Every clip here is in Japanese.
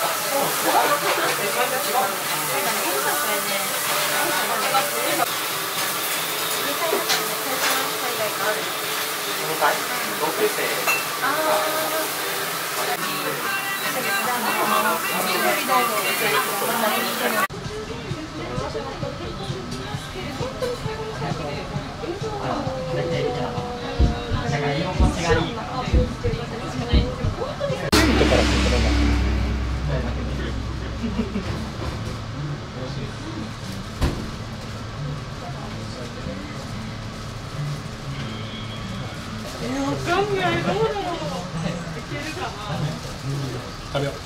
同級生。 食べよう。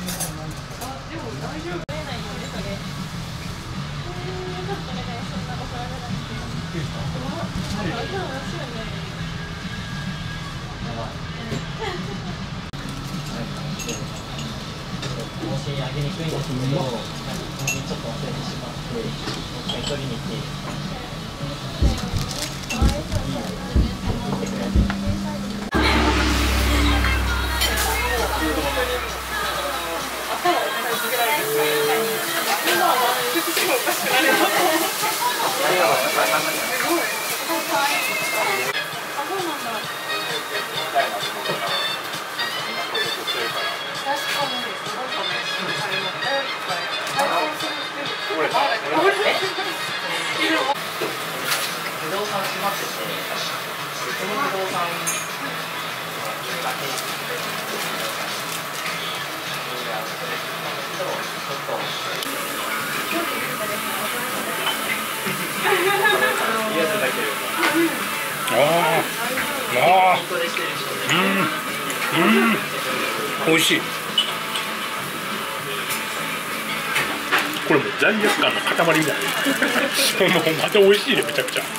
もしあげにくいんですけど、ちょっと忘れてしまって、もう一回取りに行って不動産閉まってて、その不動産だけ美味しい。これもう罪悪感の塊みたいな。また美味しいね、めちゃくちゃ。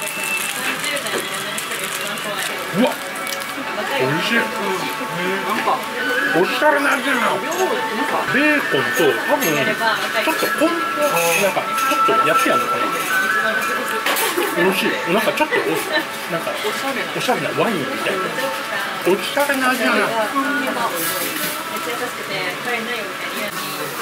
うわ、美味しい。おしゃれな味だな。ベーコンと多分ちょっとなんかちょっとやってやんのかな。美味しい。なんかちょっとなんかおしゃれなワインみたいな。おしゃれな味だな。めっちゃ優しくて帰れないよみたいな。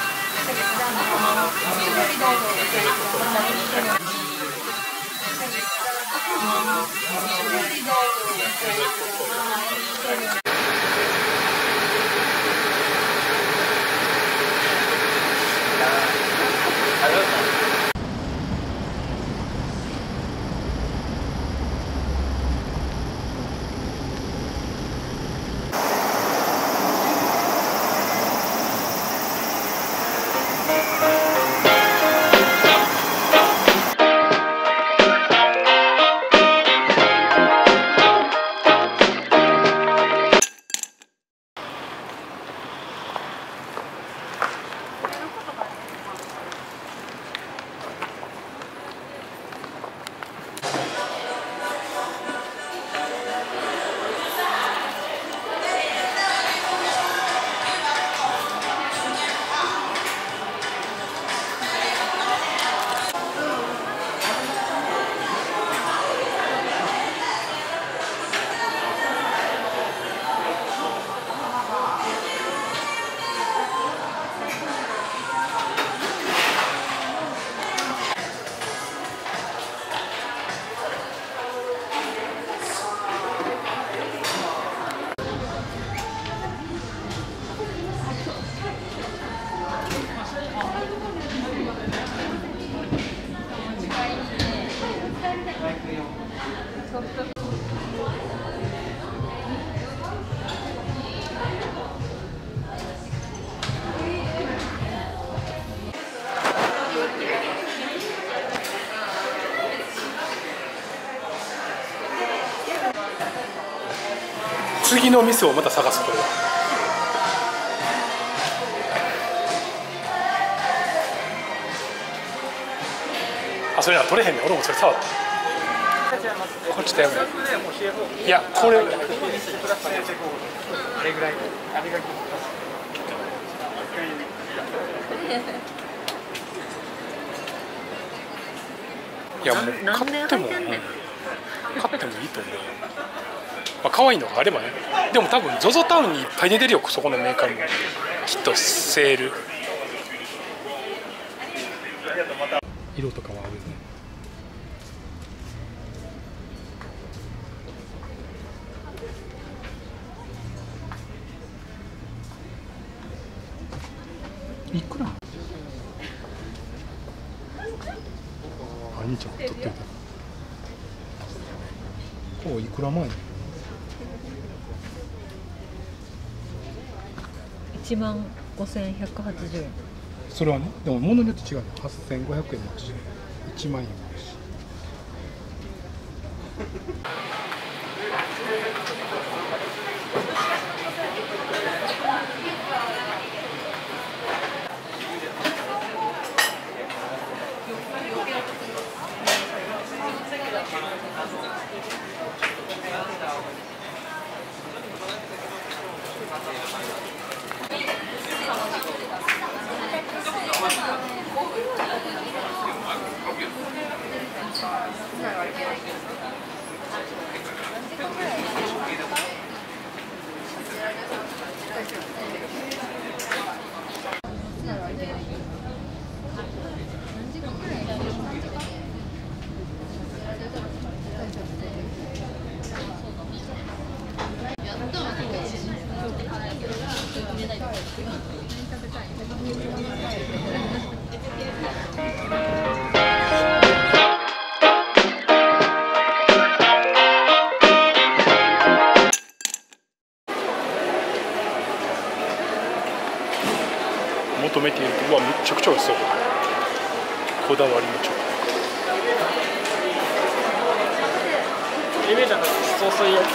次の店をまた探す。これはあ、それは取れへんねん。俺もそれ触った。こっちだよね。いや、これいや、もう買ってもいいと思う。まあ、可愛いのがあればね。でも多分 ZOZO タウンにいっぱい出てるよ、そこのメーカーに。 きっとセール色とかはあるね。いくら？あ、いいじゃん、取ってみた。こういくら前 15,180円。 それはね、でも物によって違うね。8500円もあるし、1万円もあるし。求めていると、うわ、めちゃくちゃ美味しそう。こだわりのチョコ。 エレベーターのそうそういうやつ。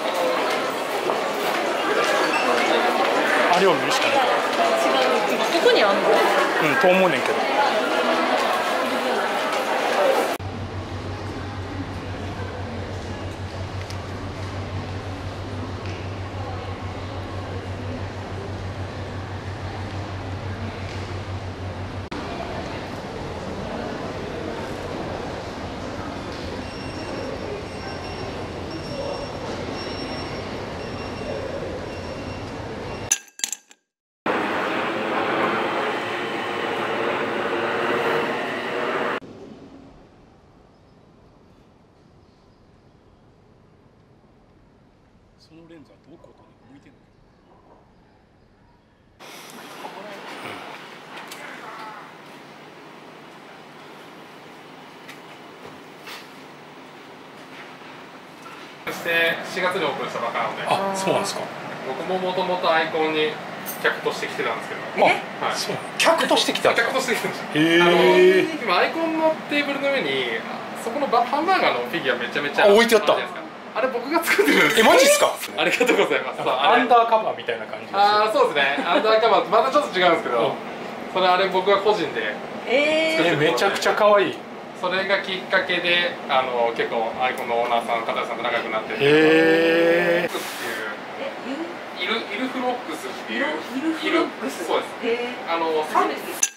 あれを見るしかない。 違う、ここにあんの？ うん、と思うねんけど。そのレンズはどこに向いてるの？ そして4月にオープンしたばかなので、 あ、そうなんですか。 僕ももともとアイコンに客として来てたんですけど、 はい、そう。客として来たんですか。 客として来てました。 へえ。 今アイコンのテーブルの上にそこのハンバーガーのフィギュアめちゃめちゃ置いてあった。 あれ僕が作ってるんです。 マジですか。 ありがとうございます。 アンダーカバーみたいな感じです。 ああ、そうですね。アンダーカバーまたちょっと違うんですけど、それあれ僕が個人で作ってる。 めちゃくちゃ可愛い。 それがきっかけで結構アイコンのオーナーさん、片谷さんと仲良くなってて、 へえ。 イルフロックスっていう、 イルフロックス。 そうです。